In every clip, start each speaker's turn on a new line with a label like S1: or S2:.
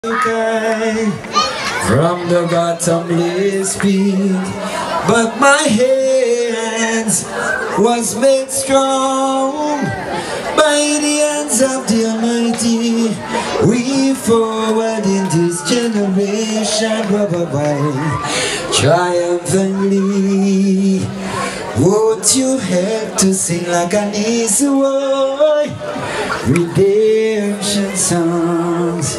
S1: Okay, from the bottomless pit, but my hands was made strong by the hands of the Almighty. We forward in this generation, triumphantly. Won't you help to sing like an easy boy? Redemption songs.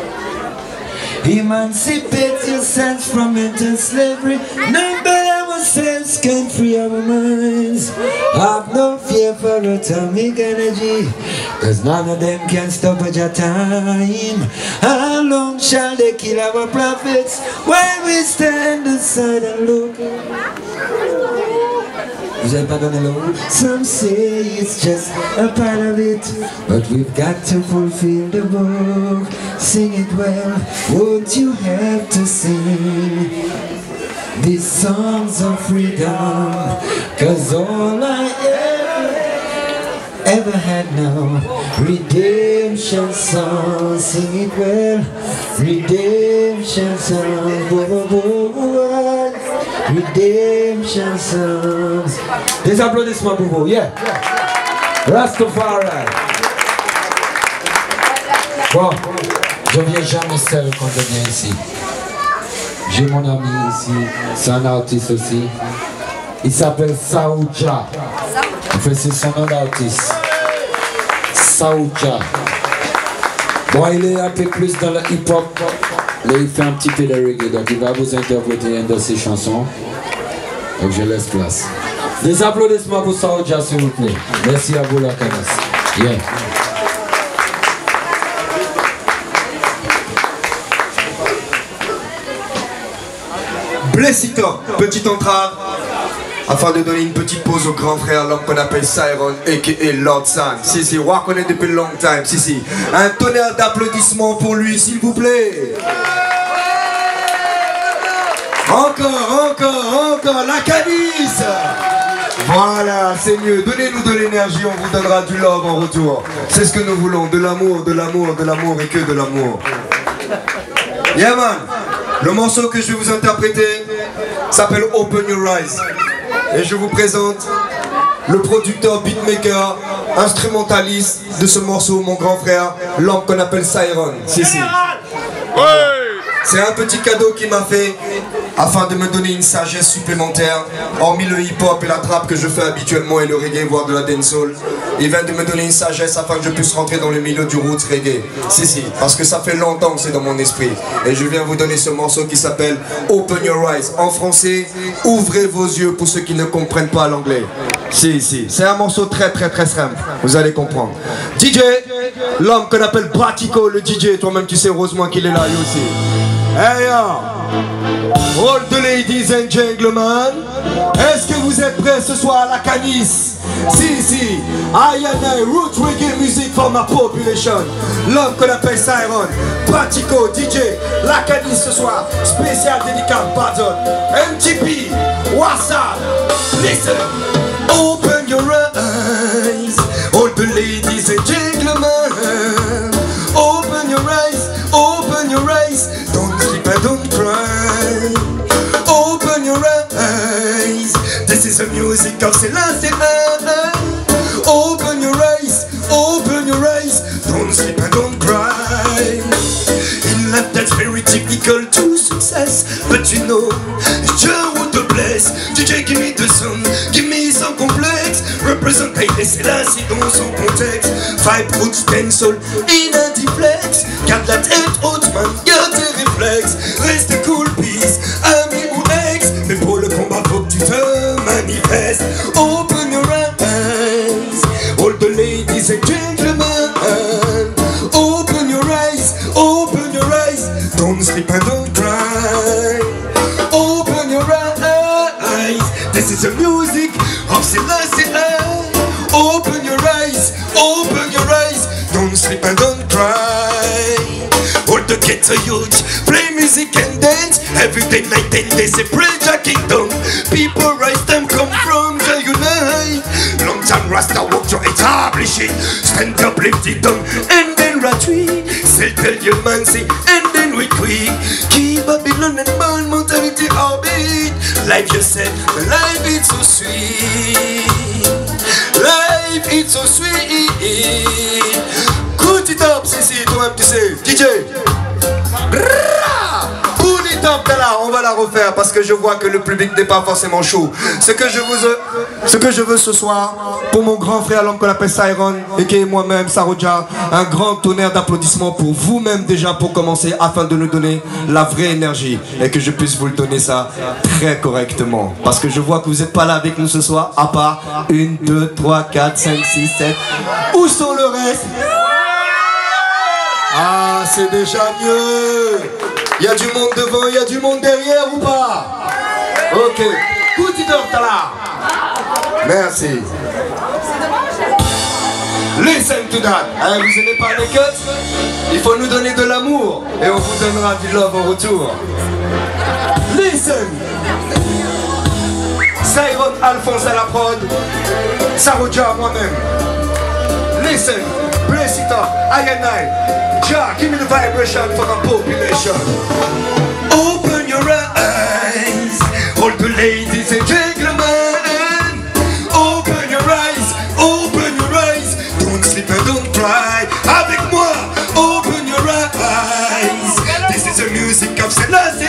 S1: Emancipate yourselves from mental slavery. None but ourselves can free our minds. Have no fear for atomic energy, cause none of them can stop at your time. How long shall they kill our prophets while we stand aside and look? Vous avez pas donné l'eau? Some say it's just a part of it, but we've got to fulfill the book. Sing it well, won't you help to sing these songs of freedom? Cause all I ever had now, redemption songs. Sing it well, redemption songs. Redemption songs. Des applaudissements pour vous, yeah. Rastafari. Bon, je viens jamais seul quand je viens ici. J'ai mon ami ici, c'est un artiste aussi. Il s'appelle Saouja. En fait, c'est son nom d'artiste. Saouja. Bon, il est un peu plus dans le hip-hop. Là, il fait un petit peu de reggae, donc il va vous interpréter une de ses chansons. Donc je laisse place. Des applaudissements pour Saouja, s'il vous plaît. Merci à vous, la canesse. Yeah.
S2: Blessito, petite entrave, afin de donner une petite pause au grand frère, l'homme qu'on appelle Siron, a.k.a. Lord San. Si, on reconnaît depuis long time, si. Un tonnerre d'applaudissements pour lui, s'il vous plaît. Encore, la canisse. Voilà, c'est mieux. Donnez-nous de l'énergie, on vous donnera du love en retour. C'est ce que nous voulons, de l'amour et que de l'amour. Yeah man, le morceau que je vais vous interpréter s'appelle Open Your Eyes. Et je vous présente le producteur, beatmaker, instrumentaliste de ce morceau, mon grand frère, l'homme qu'on appelle Siron. Si. C'est un petit cadeau qu'il m'a fait afin de me donner une sagesse supplémentaire, hormis le hip-hop et la trap que je fais habituellement et le reggae, voire de la dancehall. Il vient de me donner une sagesse afin que je puisse rentrer dans le milieu du roots reggae. Si, parce que ça fait longtemps que c'est dans mon esprit. Et je viens vous donner ce morceau qui s'appelle Open Your Eyes. En français, ouvrez vos yeux pour ceux qui ne comprennent pas l'anglais. Si. C'est un morceau très simple. Vous allez comprendre. DJ, l'homme qu'on appelle Pratico, le DJ. Toi-même, tu sais heureusement qu'il est là, lui aussi. Hey yo! All the ladies and gentlemen, est-ce que vous êtes prêts ce soir à la canisse? Si, I am root reggae music for my population. L'homme qu'on appelle Siron, Pratico, DJ, la canisse ce soir, spécial dédicat Badon, MTP, WhatsApp, listen. Open your eyes, all the ladies and gentlemen. Open your eyes, don't sleep and don't cry. Open your eyes, this is the music of Selassie. Open your eyes, don't sleep and don't cry. In life that's very difficult to success, but you know, Jah would the bless. DJ give me the sun, give me some complex. Represent Haile Selassie dans son contexte. 5 roots, 10 soul, in a duplex. Garde la tête haute, man, garde tes réflexes. Reste cool, peace, ami ou ex. Mais pour le combat, faut que tu te manifestes. Open your eyes, all the ladies and gentlemen. Open your eyes, don't sleep and don't cry. Open your eyes, this is the music of Selassie. Open your eyes, don't sleep and don't cry. All the kids are huge, play music and dance. Every day, night and day, say praise Jah kingdom. People rise, them come from Jah unite. Long time Rasta walk to establish it. Stand up, lift it down, and then retreat. Say tell your man, say, and then then we quick. Keep Babylon and burn mentality orbit. Life you said, life it's so sweet. Life it's so sweet. Put it up, Sissi, toi-même tu sais. DJ. Pull it up, là, on va la refaire parce que je vois que le public n'est pas forcément chaud. Ce que je veux ce soir, pour mon grand frère, l'homme qu'on appelle Siron, et qui est moi-même, Saroja, un grand tonnerre d'applaudissements pour vous-même déjà pour commencer, afin de nous donner la vraie énergie et que je puisse vous le donner ça très correctement. Parce que je vois que vous n'êtes pas là avec nous ce soir, à part 1, 2, 3, 4, 5, 6, 7. Où sont le reste? Ah, c'est déjà mieux. Il y a du monde devant, il y a du monde derrière ou pas? Ok. Put it up, là. Merci. Listen to that. Hein, vous n'aimez pas les cuts? Il faut nous donner de l'amour et on vous donnera du love en retour. Listen. Siron Alphonse à la prod. Saroja moi-même. Listen. Bless it up. I and I. Jah, give me the vibration for the population. Open your eyes, all the ladies and gentlemen. Open your eyes, don't sleep and don't cry. Avec moi, open your eyes. This is the music of Selassie.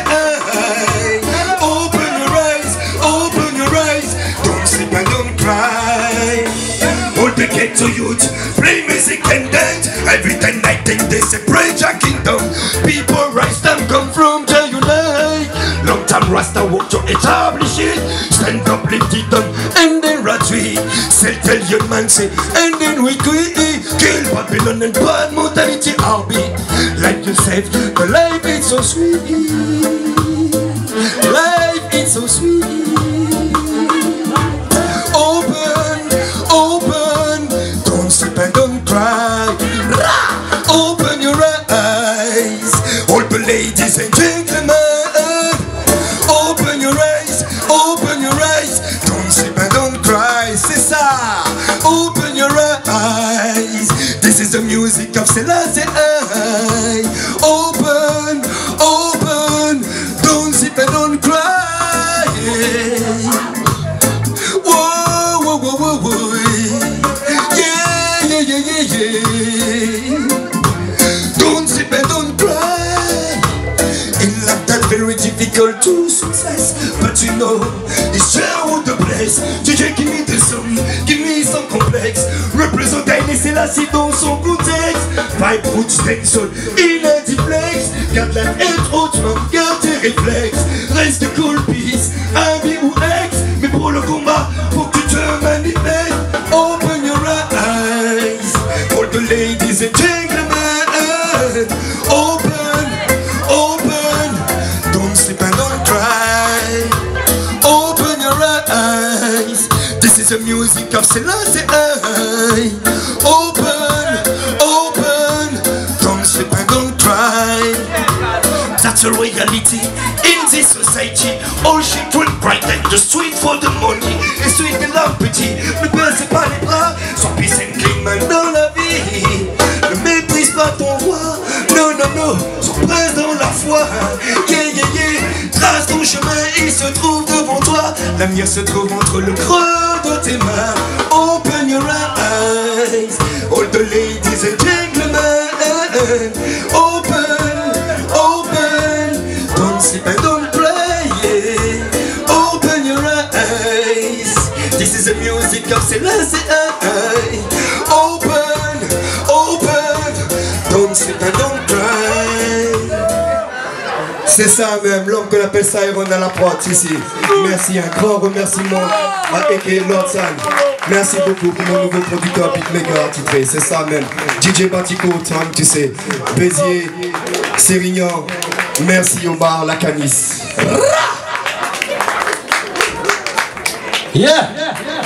S2: Open your eyes, don't sleep and don't cry. All the ghetto youth, play music and dance. Every time night they separate your kingdom. People rise them come from the unite. Long time Rasta work to establish it. Stand up, lift it up, and then retreat. Tell your man say, and then we quit. Kill Babylon and bad mentality heartbeat. Like you said, the life is so sweet. Life is so sweet. Open, don't sleep and don't cry. Open your eyes, all the ladies and gentlemen. Open your eyes, don't sleep and don't cry. C'est ça, open your eyes. This is the music of Selassie. Open, don't sleep and don't cry. Whoa, whoa, whoa, whoa, whoa. Don't sleep and don't cry. In life that's very difficult to success, but you know it's just the place. DJ give me the song, give me some complex. Represent Haile Selassie dans son contexte. Vibe roots tension, il a diplex. Garde la tête hautement, garde tes réflexes. Reste cool peace, ami ou ex. Mais pour le combat, faut que tu te manifestes. Open your eyes, all the ladies and gentlemen. Open, don't sleep and don't cry. Open your eyes, this is the music of Selassie. Open, don't sleep and don't cry. That's a reality in this society. All shit will bright and the street for the money. Et street de l'homme petit, ne baisse pas les bras. Sois peace and clean man dans la vie. Ne méprise pas ton roi. Non, sois presse dans la foi. Yeah. Trace ton chemin, il se trouve devant toi. L'avenir se trouve entre le creux de tes mains. Open your eyes, all the ladies and gentlemen. Open, don't sleep and don't play. Open your eyes, this is the music of Selassie. Open, don't sleep and don't cry. C'est ça même, l'homme qu'on appelle Siron à la prod ici. Merci, un grand remerciement à Eke Lord San. Merci beaucoup pour mon nouveau producteur beatmaker titré, c'est ça même. DJ Batico, toi-même tu sais. Béziers, Sérignan, merci Omar Lacanis.
S1: Yeah!